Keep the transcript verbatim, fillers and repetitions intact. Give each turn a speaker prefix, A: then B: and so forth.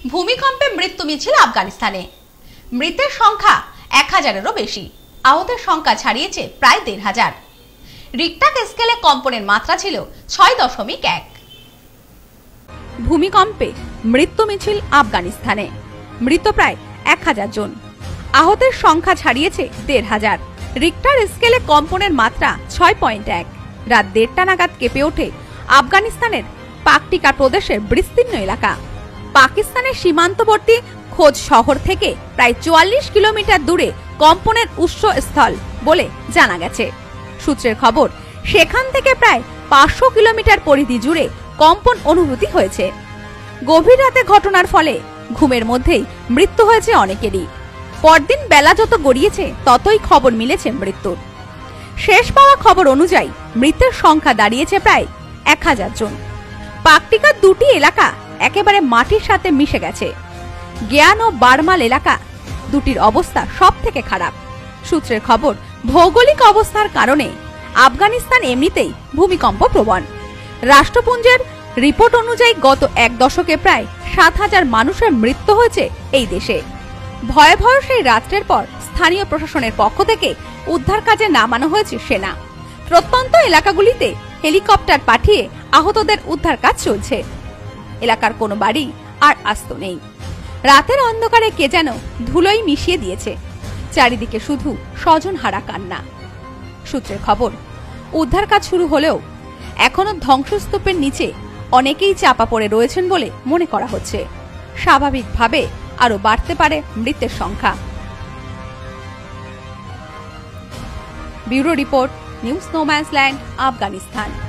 A: ভূমিকম্পে মৃত্যু মিছিল আফগানিস্তানে। মৃতের সংখ্যা এক হাজারেরও বেশি, আহতের সংখ্যা ছাড়িয়েছে প্রায় দেড় হাজার। রিক্টার স্কেলে কম্পনের মাত্রা ছিল ছয় দশমিক এক। ভূমিকম্পে মৃত্যু মিছিল আফগানিস্তানে, মৃত প্রায় এক হাজার জন, আহতের সংখ্যা ছাড়িয়েছে দেড় হাজার। রিক্টার স্কেলে কম্পনের মাত্রা ছয় পয়েন্ট এক। রাত দেড়টা নাগাদ কেঁপে ওঠে আফগানিস্তানের পাকটিকা প্রদেশের বিস্তীর্ণ এলাকা। পাকিস্তানের সীমান্তবর্তী খোজ শহর থেকে প্রায় চুয়াল্লিশ কিলোমিটার দূরে কম্পনের উৎসস্থল বলে জানা গেছে। সূত্রের খবর, সেখান থেকে প্রায় পাঁচশো কিলোমিটার পরিধি জুড়ে কম্পন অনুভূতি হয়েছে। গভীর রাতে ঘটনার ফলে ঘুমের মধ্যেই মৃত্যু হয়েছে অনেকেরই। পরদিন বেলা যত গড়িয়েছে ততই খবর মিলেছে মৃত্যুর। শেষ পাওয়া খবর অনুযায়ী মৃতের সংখ্যা দাঁড়িয়েছে প্রায় এক হাজার জন। পাকটিকার দুটি এলাকা একেবারে মাটির সাথে মিশে গেছে। জ্ঞান ও বারমাল এলাকা দুটির অবস্থা সব থেকে খারাপ। সূত্রের খবর, ভৌগোলিক অবস্থার কারণে আফগানিস্তান এমনিতেই ভূমিকম্প প্রবণ। রাষ্ট্রপুঞ্জের রিপোর্ট অনুযায়ী গত এক দশকে প্রায় সাত হাজার মানুষের মৃত্যু হয়েছে এই দেশে। ভয়াবহ সেই রাত্রের পর স্থানীয় প্রশাসনের পক্ষ থেকে উদ্ধার কাজে নামানো হয়েছে সেনা। প্রত্যন্ত এলাকাগুলিতে হেলিকপ্টার পাঠিয়ে আহতদের উদ্ধার কাজ চলছে। এলাকার কোনো বাড়ি আর আস্ত নেই। রাতের অন্ধকারে কে যেন ধুলোই মিশিয়ে দিয়েছে। চারিদিকে শুধু স্বজন হারা কান্না। সূত্রের খবর, উদ্ধার কাজ শুরু হলেও এখনো ধ্বংসস্তূপের নিচে অনেকেই চাপা পড়ে রয়েছেন বলে মনে করা হচ্ছে। স্বাভাবিকভাবে আরো বাড়তে পারে মৃতের সংখ্যা। Bureau report, news no man's land, Afghanistan.